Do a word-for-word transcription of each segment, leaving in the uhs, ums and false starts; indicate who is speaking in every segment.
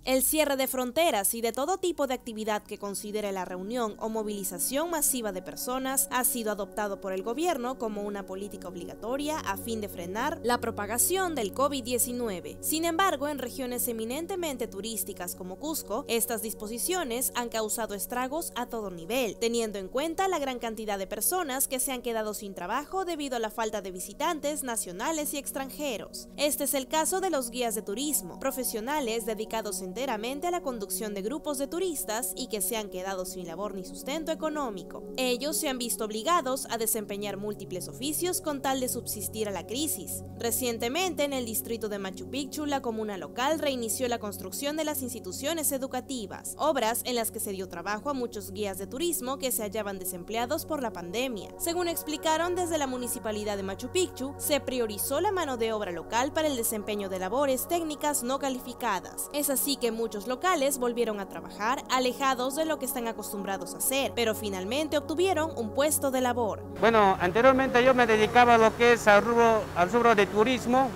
Speaker 1: El cierre de fronteras y de todo tipo de actividad que considere la reunión o movilización masiva de personas ha sido adoptado por el gobierno como una política obligatoria a fin de frenar la propagación del COVID diecinueve. Sin embargo, en regiones eminentemente turísticas como Cusco, estas disposiciones han causado estragos a todo nivel, teniendo en cuenta la gran cantidad de personas que se han quedado sin trabajo debido a la falta de visitantes nacionales y extranjeros. Este es el caso de los guías de turismo, profesionales dedicados en enteramente a la conducción de grupos de turistas y que se han quedado sin labor ni sustento económico. Ellos se han visto obligados a desempeñar múltiples oficios con tal de subsistir a la crisis. Recientemente, en el distrito de Machu Picchu, la comuna local reinició la construcción de las instituciones educativas, obras en las que se dio trabajo a muchos guías de turismo que se hallaban desempleados por la pandemia. Según explicaron desde la municipalidad de Machu Picchu, se priorizó la mano de obra local para el desempeño de labores técnicas no calificadas. Es así que muchos locales volvieron a trabajar alejados de lo que están acostumbrados a hacer, pero finalmente obtuvieron un puesto de labor.
Speaker 2: Bueno, anteriormente yo me dedicaba a lo que es al rubro, al rubro de turismo.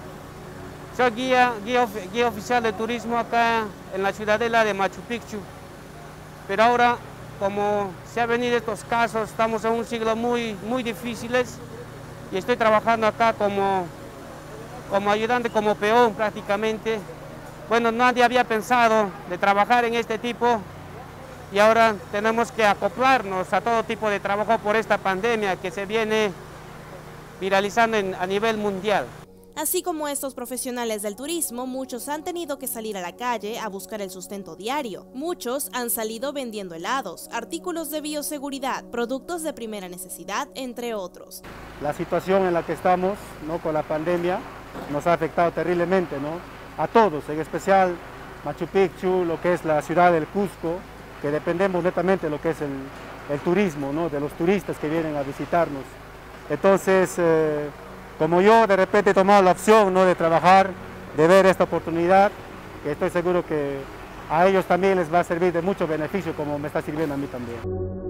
Speaker 2: Soy guía, guía, guía oficial de turismo acá en la ciudadela de Machu Picchu. Pero ahora, como se han venido estos casos, estamos en un siglo muy, muy difíciles y estoy trabajando acá como, como ayudante, como peón prácticamente. Bueno, nadie había pensado de trabajar en este tipo y ahora tenemos que acoplarnos a todo tipo de trabajo por esta pandemia que se viene viralizando en, a nivel mundial.
Speaker 1: Así como estos profesionales del turismo, muchos han tenido que salir a la calle a buscar el sustento diario. Muchos han salido vendiendo helados, artículos de bioseguridad, productos de primera necesidad, entre otros.
Speaker 3: La situación en la que estamos, ¿no?, con la pandemia nos ha afectado terriblemente, ¿no?, a todos, en especial Machu Picchu, lo que es la ciudad del Cusco, que dependemos netamente de lo que es el, el turismo, ¿no?, de los turistas que vienen a visitarnos. Entonces, eh, como yo de repente he tomado la opción, ¿no?, de trabajar, de ver esta oportunidad, que estoy seguro que a ellos también les va a servir de mucho beneficio como me está sirviendo a mí también.